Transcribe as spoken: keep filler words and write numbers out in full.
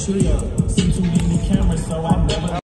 trio. See too many cameras, so I never